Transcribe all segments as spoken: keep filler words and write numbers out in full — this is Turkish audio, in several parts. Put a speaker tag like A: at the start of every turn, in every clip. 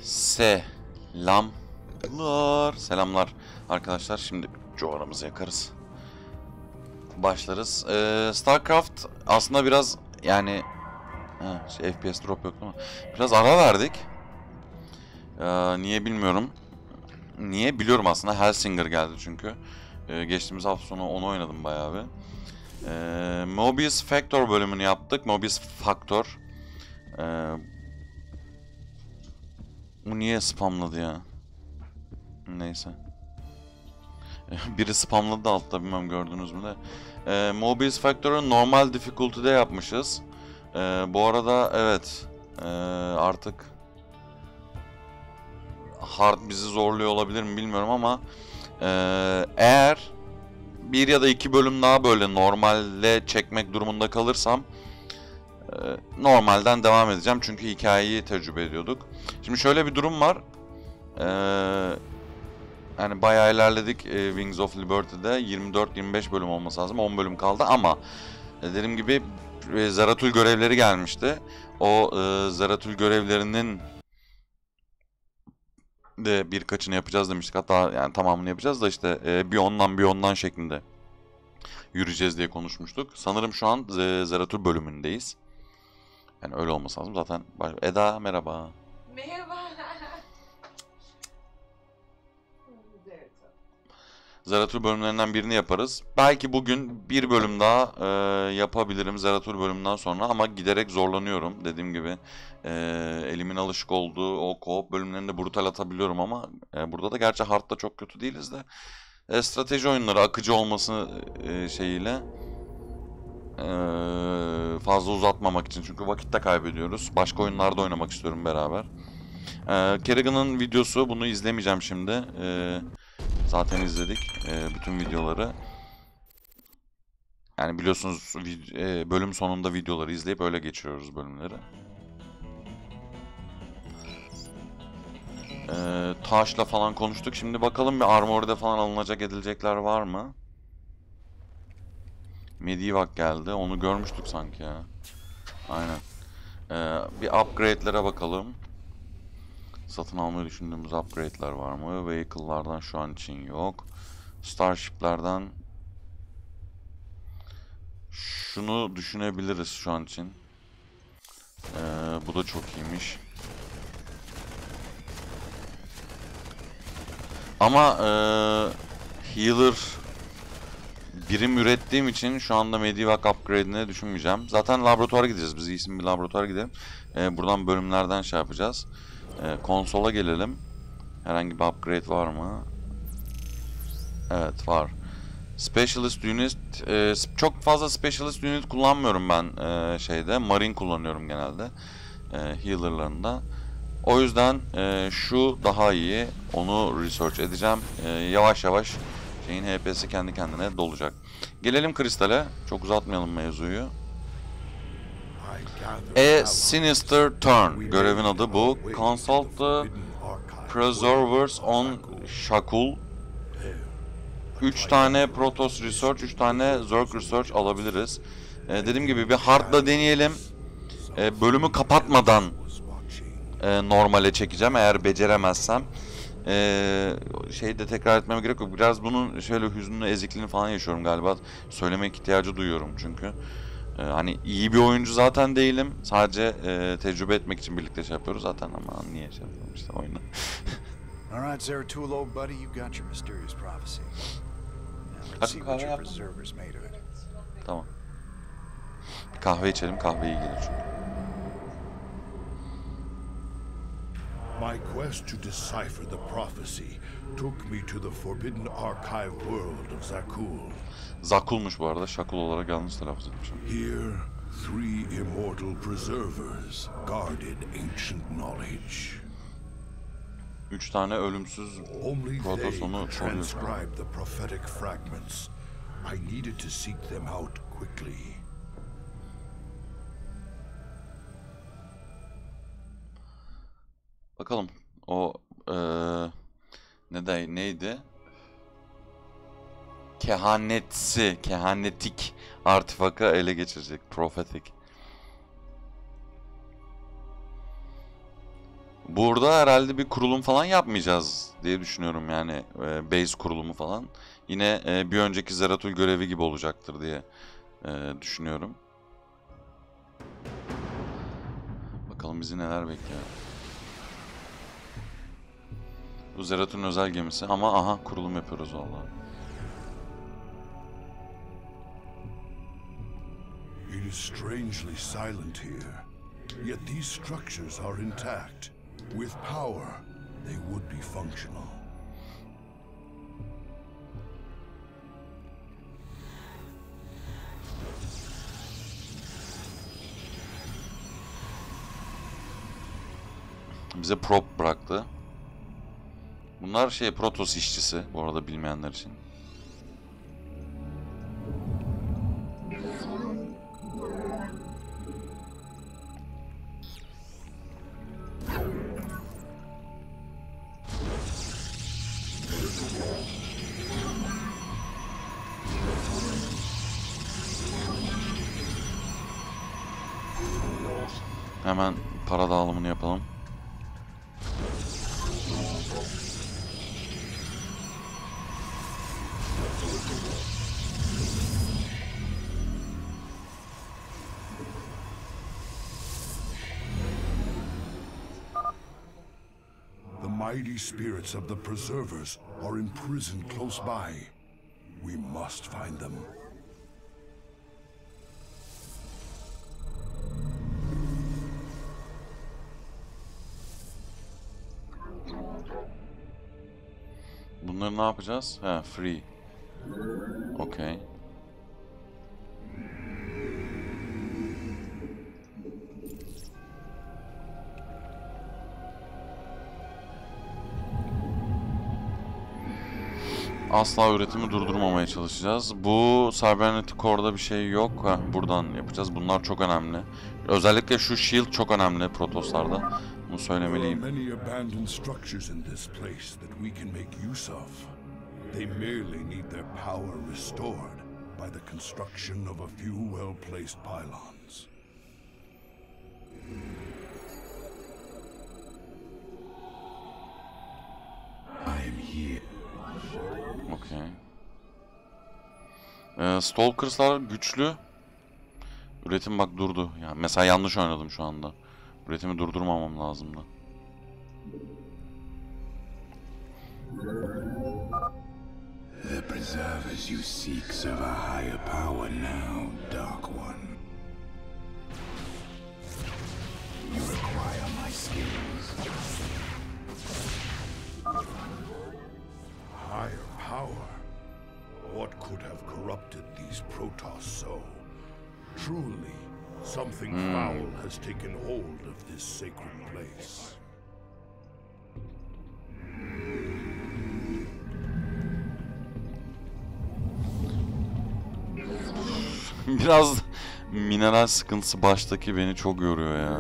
A: Selamlar. Selamlar arkadaşlar. Şimdi coğramızı yakarız. Başlarız. Ee, StarCraft aslında biraz yani ha, şey, F P S drop yok ama biraz ara verdik. Ee, niye bilmiyorum. Niye biliyorum aslında. Hellsinger geldi çünkü. Ee, geçtiğimiz hafta sonu onu oynadım bayağı bir. Ee, Mobius Factor bölümünü yaptık. Mobius Factor. Ee, bu niye spamladı ya? Neyse. Biri spamladı da altta, bilmem gördünüz mü de. Ee, Mobius Factor'ı normal difficulty'de yapmışız. Ee, bu arada evet ee, artık hard bizi zorluyor olabilir mi bilmiyorum ama ee, eğer bir ya da iki bölüm daha böyle normalde çekmek durumunda kalırsam ee, normalden devam edeceğim çünkü hikayeyi tecrübe ediyorduk. Şimdi şöyle bir durum var. Eee Yani bayağı ilerledik e, Wings of Liberty'de. yirmi dört yirmi beş bölüm olması lazım. on bölüm kaldı ama e, dediğim gibi e, Zeratul görevleri gelmişti. O e, Zeratul görevlerinin de birkaçını yapacağız demiştik. Hatta yani tamamını yapacağız da işte e, bir ondan bir ondan şeklinde yürüyeceğiz diye konuşmuştuk. Sanırım şu an e, Zeratul bölümündeyiz. Yani öyle olması lazım zaten. Eda merhaba.
B: Merhaba.
A: Zeratul bölümlerinden birini yaparız. Belki bugün bir bölüm daha e, yapabilirim Zeratul bölümünden sonra ama giderek zorlanıyorum. Dediğim gibi e, elimin alışık olduğu o co-op bölümlerinde brutal atabiliyorum ama e, burada da gerçi hard'da çok kötü değiliz de e, strateji oyunları akıcı olması e, şeyiyle e, fazla uzatmamak için çünkü vakitte kaybediyoruz. Başka oyunlarda oynamak istiyorum beraber. E, Kerrigan'ın videosu, bunu izlemeyeceğim şimdi. E, Zaten izledik e, bütün videoları. Yani biliyorsunuz e, bölüm sonunda videoları izleyip öyle geçiyoruz bölümleri. E, Taş'la falan konuştuk. Şimdi bakalım bir Armory'de falan alınacak edilecekler var mı? Medivak geldi. Onu görmüştük sanki ya. Aynen. E, bir upgrade'lere bakalım. Satın almayı düşündüğümüz upgrade'ler var mı? Vehicle'lardan şu an için yok. Starship'lerden şunu düşünebiliriz şu an için. Ee, bu da çok iyiymiş. Ama ee, healer birim ürettiğim için şu anda Medivac upgrade'ini düşünmeyeceğim. Zaten laboratuvara gideceğiz. Biz iyisin bir laboratuvara gidelim. Ee, buradan bölümlerden şey yapacağız. Ee, konsola gelelim. Herhangi bir upgrade var mı? Evet var. Specialist unit, e, çok fazla specialist unit kullanmıyorum ben e, şeyde. Marine kullanıyorum genelde e, healer'larında. O yüzden e, şu daha iyi. Onu research edeceğim. E, yavaş yavaş şeyin H P'si kendi kendine dolacak. Gelelim kristale. Çok uzatmayalım mevzuyu. A Sinister Turn. Görevin adı bu. Consult the Preservers on Shakul. üç tane Protoss Research, üç tane Zerg Research alabiliriz. Ee, dediğim gibi bir hard'la deneyelim. Ee, bölümü kapatmadan e, normale çekeceğim eğer beceremezsem. Ee, şeyi de tekrar etmeme gerek yok. Biraz bunun şöyle hüznünü, ezikliğini falan yaşıyorum galiba. Söylemek ihtiyacı duyuyorum çünkü. Ee, hani iyi bir oyuncu zaten değilim. Sadece e, tecrübe etmek için birlikte şey yapıyoruz zaten ama niye şey yapalım işte oyunu.
C: Alright, Zeratul, old buddy, you got your mysterious prophecy. Now let's see what your preservers made of it.
A: Tamam. Bir kahve içelim, kahve iyi gelir çünkü.
D: My quest to decipher the prophecy took me to the forbidden archive world of Zakul.
A: Zakul'muş bu arada, Şakul olarak yanlış telaffuz etmişim.
D: Here, three immortal preservers guarded ancient knowledge.
A: Üç tane ölümsüz
D: Only they
A: Protoss'unu
D: could
A: koruyor.
D: transcribe the prophetic fragments. I needed to seek them out quickly.
A: Bakalım o ee, ne de neydi? Kehanetsi, kehanetik artifakı ele geçirecek. Prophetic. Burada herhalde bir kurulum falan yapmayacağız diye düşünüyorum yani. E, base kurulumu falan. Yine e, bir önceki Zeratul görevi gibi olacaktır diye e, düşünüyorum. Bakalım bizi neler bekliyor. Bu Zeratul'un özel gemisi ama aha kurulum yapıyoruz vallahi.
D: It is strangely silent here, yet these structures are intact. With power, they would be functional.
A: Bize prop bıraktı. Bunlar şey Protoss işçisi bu arada bilmeyenler için. Hemen para dağılımını yapalım.
D: The mighty spirits of the Preservers are imprisoned close by. We must find them.
A: Bunları ne yapacağız? Ha, free. Okay. Asla üretimi durdurmamaya çalışacağız. Bu Cybernetic Core'da bir şey yok. Ha, buradan yapacağız. Bunlar çok önemli. Özellikle şu shield çok önemli Protoslarda. Bunu söylemeliyim.
D: Many abandoned structures in this place that we can make use of. They merely need their power restored by the construction of a few well-placed pylons. I am here.
A: Okay. Ee, Stalkers'lar güçlü. Üretim bak durdu. Yani mesela yanlış oynadım şu anda. Üretimi durdurmamam lazımdı.
B: The preservers you seek serve a higher power now, Dark One. You require my skills.
D: Higher power? What could have corrupted these Protoss so? Truly, something foul has taken hold of this sacred place.
A: Biraz mineral sıkıntısı baştaki beni çok yoruyor ya.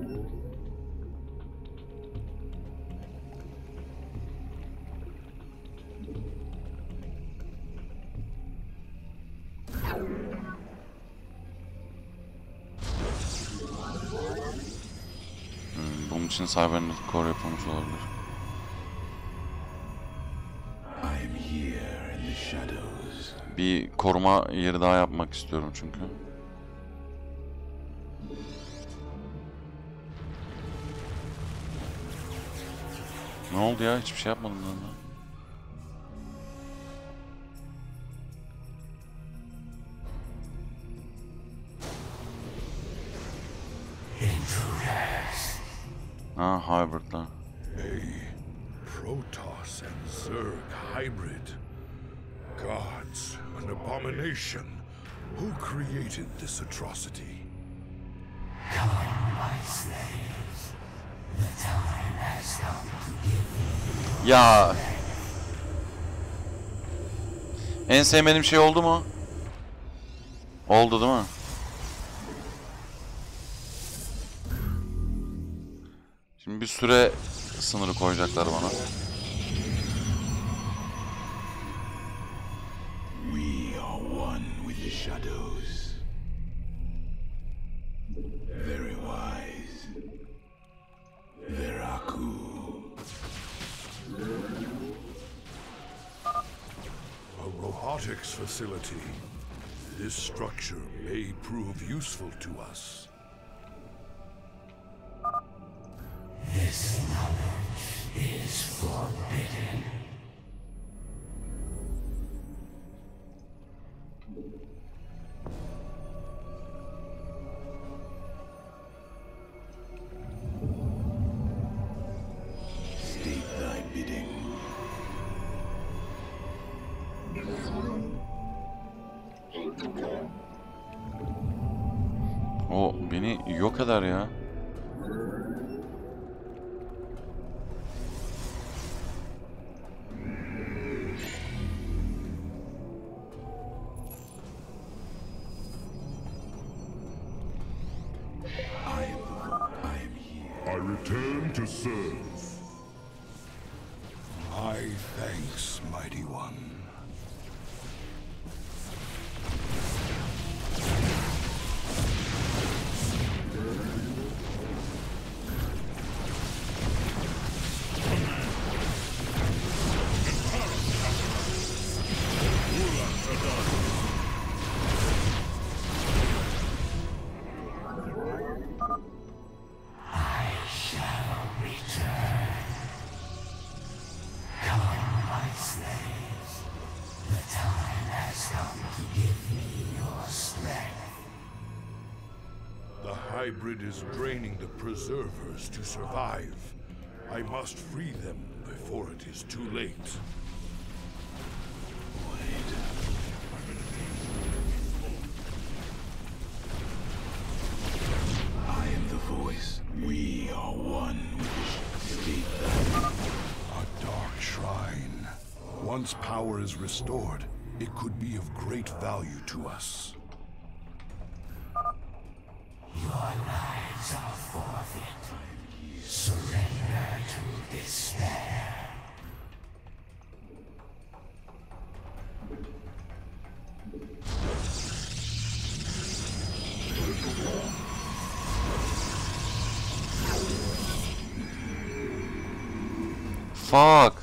A: Hmm, bunun için Cybernetic Core yapılmış olabilir.
B: I am here in the shadows.
A: Bir koruma yeri daha yapmak istiyorum çünkü. Ne oldu ya? Hiçbir şey yapmadım ben. Ha, hybridler.
D: A Protoss and Zerg hybrid. Gods, an abomination. Who created this atrocity?
A: Ya. En sevmediğim şey oldu mu? Oldu değil mi? Şimdi bir süre sınırı koyacaklar bana.
B: We are one with the shadows. Very wise. Veraku.
D: Cortex facility. This structure may prove useful to us.
E: This knowledge is forbidden.
B: State thy bidding.
A: O beni yok eder ya.
D: I return to serve. My thanks, mighty one. The hybrid is draining the preservers to survive. I must free them before it is too late.
B: I am the voice. We are one. State thy
D: A dark shrine. Once power is restored, it could be of great value to us.
E: Your lives are forfeit. Surrender to despair.
A: Fuck.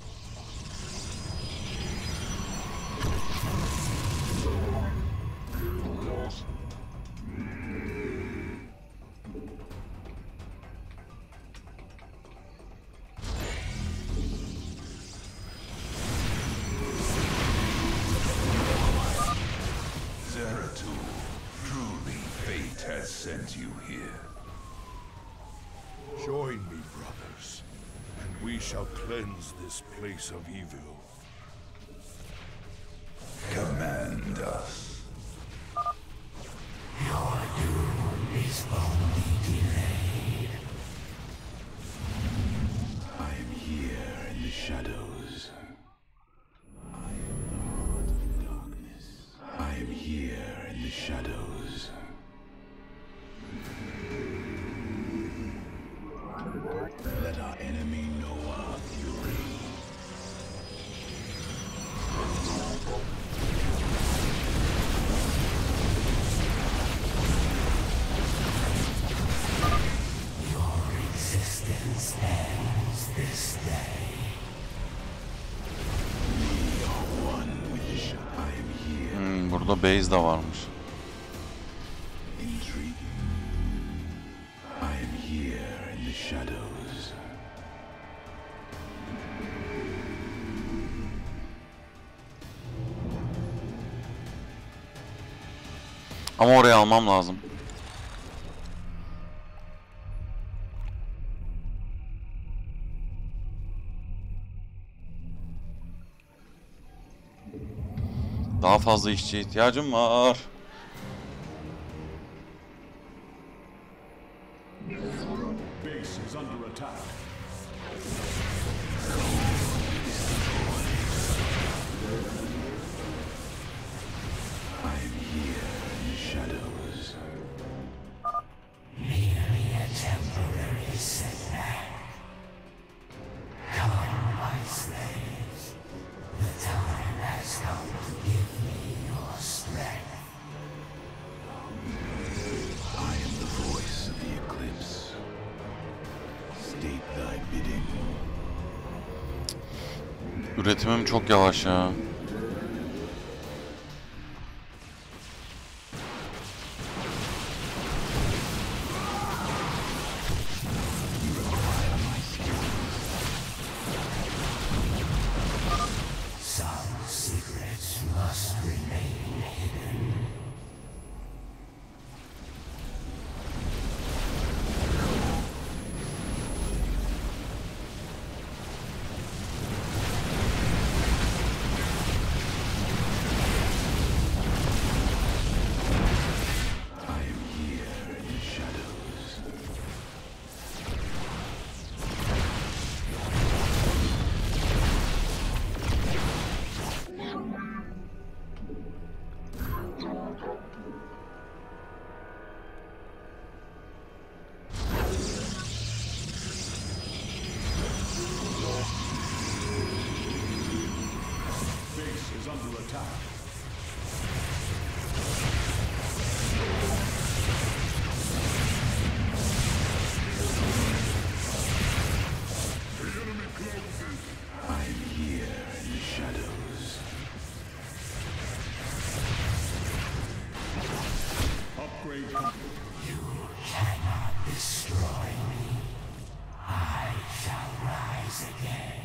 B: Zeratul, truly fate has sent you here.
D: Join me, brothers, and we shall cleanse this place of evil.
B: Command us.
E: Your doom is only delayed.
B: I am here in the shadows. I am the heart of darkness. I am here in the shadows. Let our enemy know our fury.
E: Your existence ends this day.
B: We are one with the sh- I am here.
A: Hmm, burada base de varmış.
B: Intriguing. I am here in the shadows.
A: Ama oraya almam lazım. Daha fazla işçiye ihtiyacım var.
F: Base is under attack.
B: I am here in the shadows.
E: Merely a temporary setback. Come, my slaves. The time has come to give me your strength.
B: I am the voice of the eclipse. State thy bidding.
A: Üretimim çok yavaş ya.
F: under attack.
B: I'm here in the shadows.
F: Upgrade complete.
E: Cannot destroy me. I shall rise again.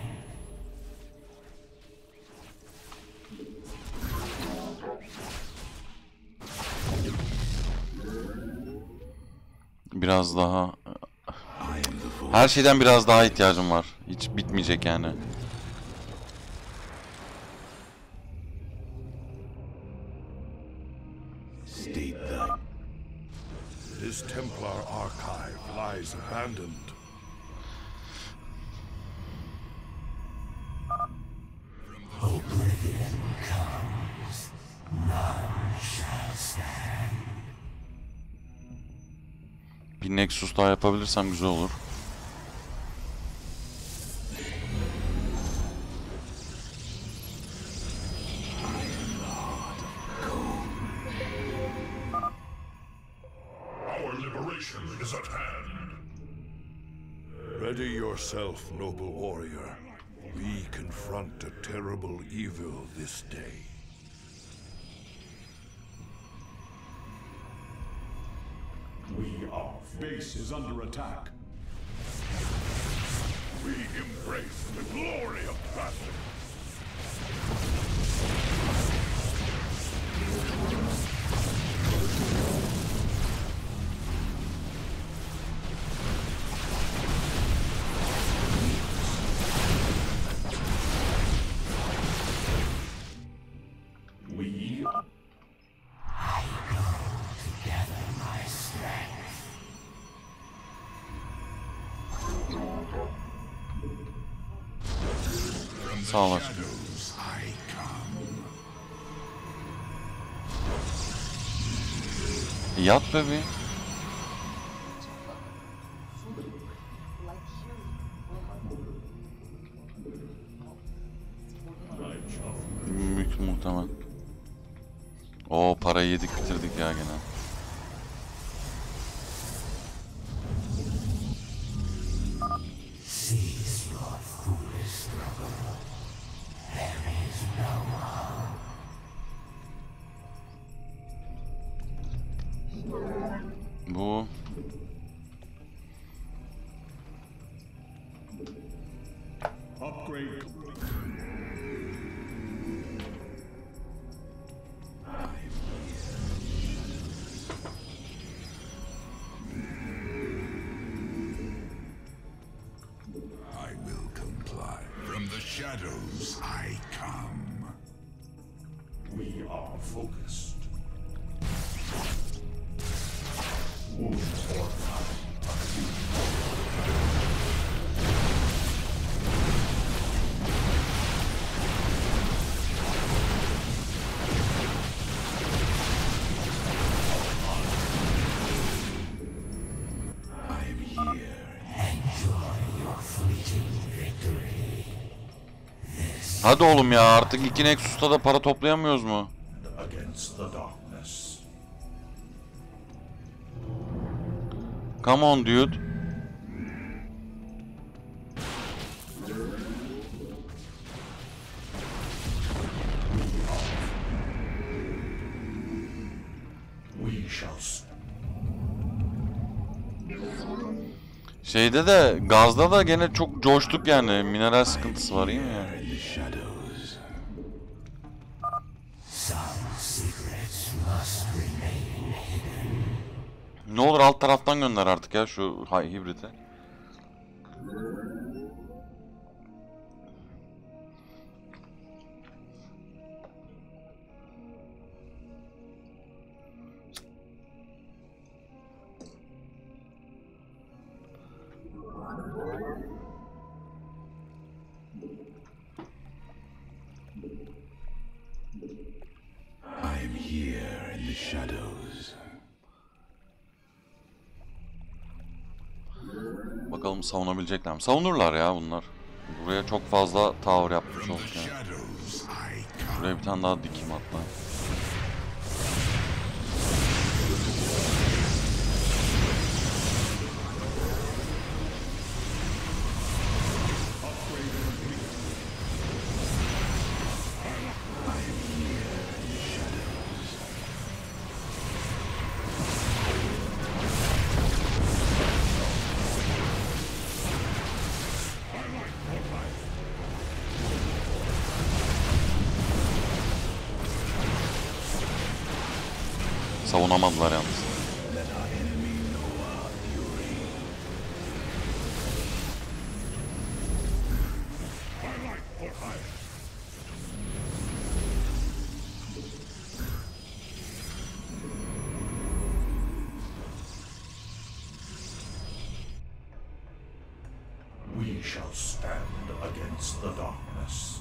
A: Biraz daha... Her şeyden biraz daha ihtiyacım var. Hiç bitmeyecek yani.
B: State the
D: This Templar archive lies abandoned.
E: Oblivion comes. None shall stand.
A: Bir Nexus daha yapabilirsem güzel olur.
D: Our liberation is at hand. Ready yourself, noble warrior. We confront a terrible evil this day.
F: We are. Base is under attack.
D: We embrace the glory of battle.
F: We
E: I go to gather my strength.
A: Sağ olasın.
B: shadows I come.
A: Yat be bir. Büyük muhtemel. Oo, parayı yedik bitirdik ya gene.
E: Cease your foolish struggle. There is no harm.
A: Bu
F: upgrade complete.
B: I will comply. From the shadows I come.
F: We are focused.
B: I am here.
E: Enjoy your fleeting victory.
A: hadi oğlum ya, artık iki Nexus'ta da para toplayamıyoruz mu?
F: Against the darkness.
A: Come on dude.
F: We shall s-
A: Şeyde de, gazda da gene çok coştuk yani. Mineral sıkıntısı var, iyi mi yani?
B: In the shadows.
E: Some secrets must remain hidden.
A: Ne olur alt taraftan gönder artık ya şu hay hibriti.
B: I am here in the shadows.
A: Bakalım savunabilecekler mi? Savunurlar ya bunlar. Buraya çok fazla tower yapmış
B: From
A: olduk
B: the
A: yani.
B: shadows I come.
A: Şuraya bir tane daha dikeyim hatta. Savunamadılar yalnız.
F: We shall stand against the darkness.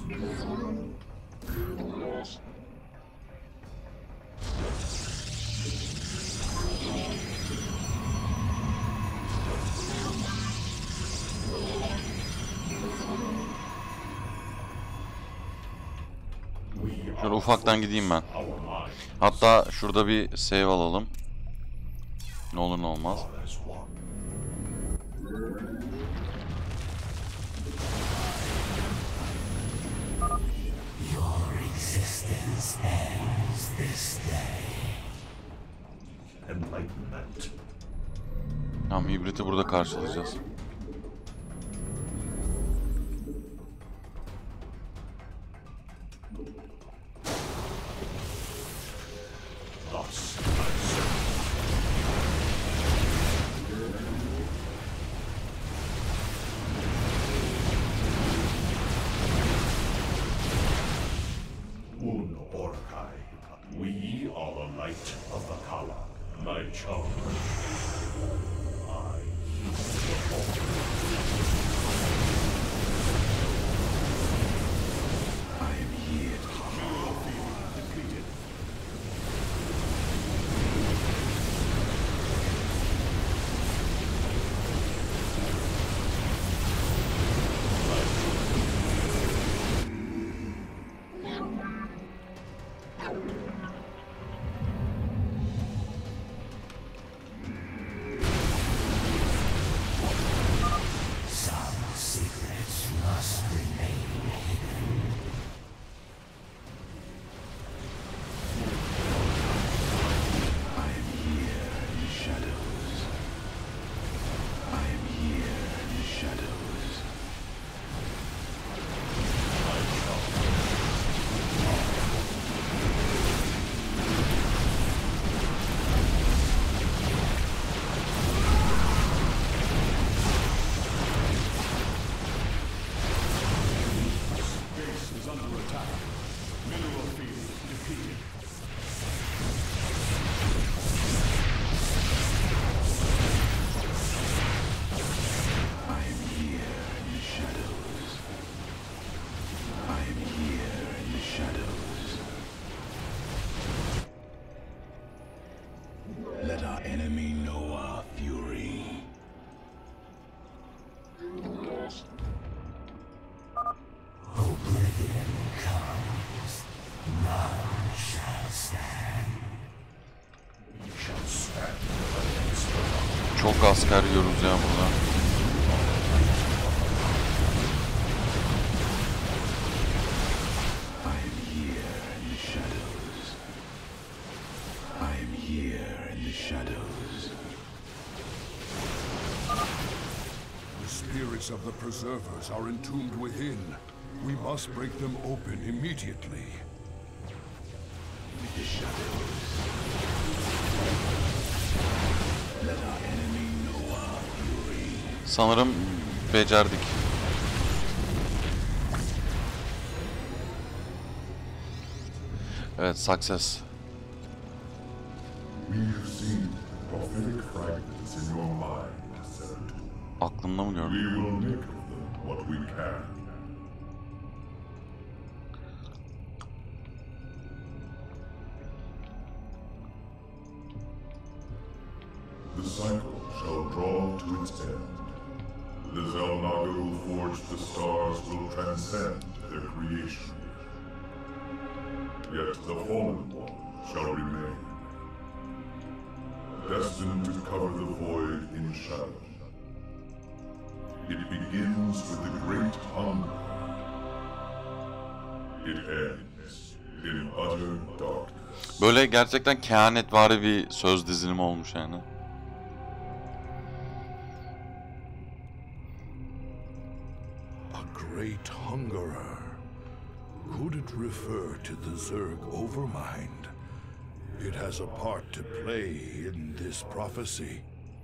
A: Şöyle ufaktan gideyim ben. Hatta şurada bir save alalım. Ne olur ne olmaz.
E: Your existence ends this day.
F: Enlightenment.
A: Tamam, hibriti burada karşılayacağız.
F: Thus, Un Orkai, we are the light of the Kala, my child. I
B: I am here.
F: defeated.
E: Some secrets must remain hidden.
B: I am here in the shadows. I am here in the shadows.
F: Base is under attack. Mineral field defeated.
B: I am here in the shadows. I am here in the shadows. Let our enemy know our fury.
E: Oblivion comes, none shall stand.
F: We shall stand against the darkness.
A: Çok asker yiyoruz ya burada.
B: I am here in the shadows. I am here in the shadows.
D: The spirits of the preservers are entombed within. We must break them open immediately.
B: The shadows. Let our enemy know our fury.
A: Sanırım becerdik. Evet, success.
F: We have seen prophetic fragments in your mind, Zeratul.
A: Aklımda mı
F: We
A: gördüm?
F: will make of them what we can. The cycle shall draw to its end. The Zelnaga who forged the stars will transcend their creation. Yet the fallen one shall remain, destined to cover the void in shadow. It begins with the great hunger. It ends in utter darkness.
A: Böyle gerçekten kehanetvari bir söz dizilimi olmuş yani.
D: A great hungerer. Could it refer to the Zerg Overmind? It has a part to play in this prophecy.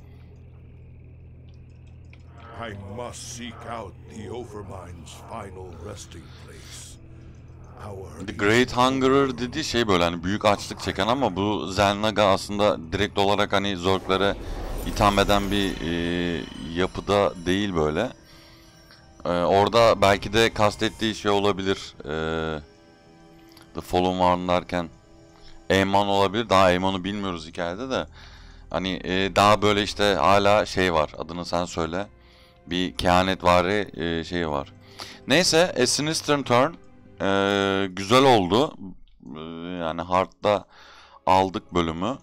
D: I must seek out the Overmind's final resting place. Our
A: The Great Hungerer dediği şey böyle hani büyük açlık çeken, ama bu Xel'Naga aslında direkt olarak hani Zerglere itham eden bir e, yapıda değil böyle. E, orada belki de kastettiği şey olabilir. E, The Fallen One derken Aemon olabilir. Daha Aemon'u bilmiyoruz hikayede de. Hani e, daha böyle işte hala şey var. Adını sen söyle. Bir kehanetvari e, şeyi var. Neyse, A Sinister Turn e, güzel oldu. E, yani Hard'da aldık bölümü.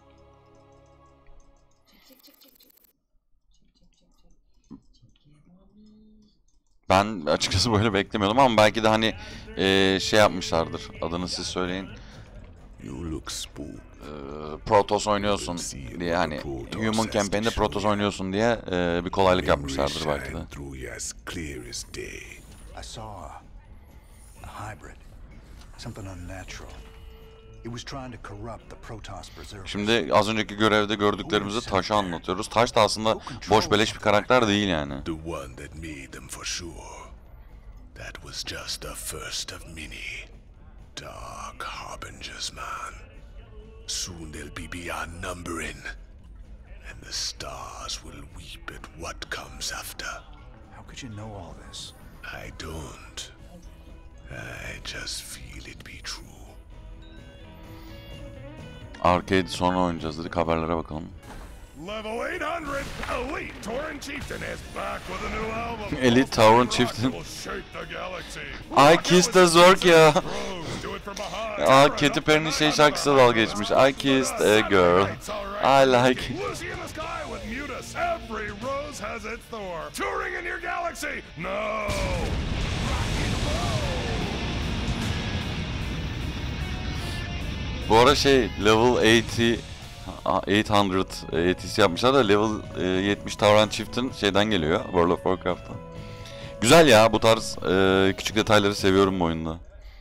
A: Ben açıkçası böyle beklemiyordum ama belki de hani e, şey yapmışlardır. Adını siz söyleyin.
D: You look spooked.
A: E, Protoss oynuyorsun diye, hani Human Campaign'de Protoss oynuyorsun diye e, bir kolaylık yapmışlardır belki de.
C: I saw a, a hybrid. Something unnatural. It was trying to corrupt the Protoss Berserkers.
A: Şimdi az önceki görevde gördüklerimizi Taş'a anlatıyoruz. Taş da aslında boş beleş bir karakter değil yani.
D: The one that made them for sure. That was just the first of many. Dark harbingers, man. Soon they'll be beyond numbering. And the stars will weep at what comes after.
C: How could you know all this?
D: I don't. I just feel it be true.
A: Arcade sonra oynayacağız dedik, haberlere bakalım.
D: Level eight hundred, Elite Tauren Chieftain is back with a new album.
A: Elite Tauren Chieftain. I kissed the Zerg ya. Aa, Katy Perry'nin şey şarkısı dalga geçmiş. I kissed a girl. I like it.
D: Every rose has its thorn. Touring in your galaxy. No.
A: Bu ara şey level eighty eight hundred A T C yapmışlar da level yetmiş Tauren Chieftain şeyden geliyor, World of Warcraft'tan. Güzel ya, bu tarz e, küçük detayları seviyorum bu oyunda.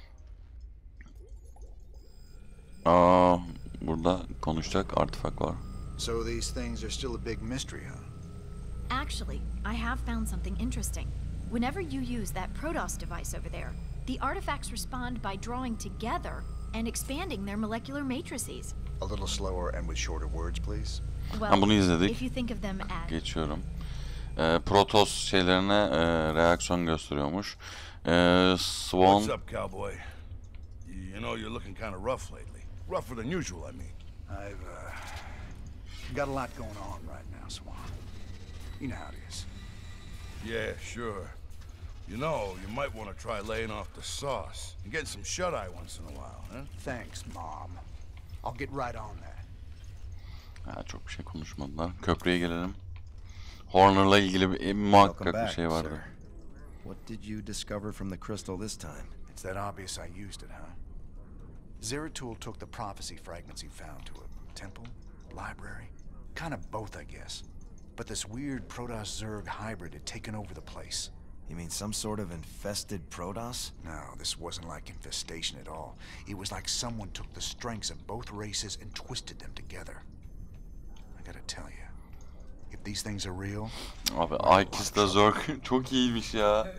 A: Aa, burada konuşacak artifak var.
C: So these things are still a big mystery, huh?
G: Actually, I have found something interesting. Whenever you use that Protoss device over there, the artifacts respond by drawing together and expanding their molecular matrices.
C: A little slower and with shorter words, please.
G: Well,
A: bunu izledik.
G: if you think of them as
A: Geçiyorum. E, Protoss şeylerine e, reaksiyon gösteriyormuş. E, Swan.
D: What's up, cowboy? You know you're looking kind of rough lately. Rougher than usual, I mean.
C: I've uh, got a lot going on right now, Swan. You know how it is.
D: Yeah, sure. You know, you might want to try laying off the sauce and getting some shut-eye once in a while, huh?
C: Thanks, Mom. I'll get right on that.
A: Ha, çok bir şey konuşmadılar. Köprüye gelelim. Horner'la ilgili bir, e, muhakkak bir şey vardı.
H: What did you discover from the crystal this time?
C: It's that obvious I used it, huh? Zeratul took the prophecy fragments he found to a temple, library, kind of both, I guess. But this weird Protoss-Zerg hybrid had taken over the place.
H: You mean some sort of infested Protoss?
C: No, this wasn't like infestation at all. It was like someone took the strengths of both races and twisted them together. I gotta tell you, if these things are real...
A: Abi, I Kissed the Zerg çok iyiymiş ya.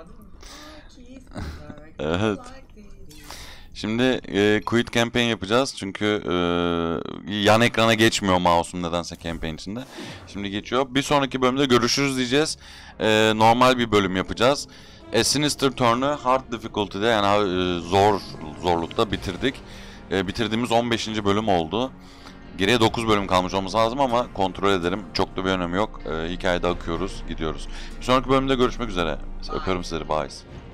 A: Evet. Şimdi e, quit campaign yapacağız çünkü e, yan ekrana geçmiyor mouse'um nedense campaign içinde. Şimdi geçiyor. Bir sonraki bölümde görüşürüz diyeceğiz. E, normal bir bölüm yapacağız. A Sinister Turn'u hard difficulty'de, yani e, zor zorlukta bitirdik. E, bitirdiğimiz on beşinci bölüm oldu. Geriye dokuz bölüm kalmış olması lazım ama kontrol ederim. Çok da bir önemi yok. E, hikayede akıyoruz, gidiyoruz. Bir sonraki bölümde görüşmek üzere. Öpüyorum sizleri. Bye.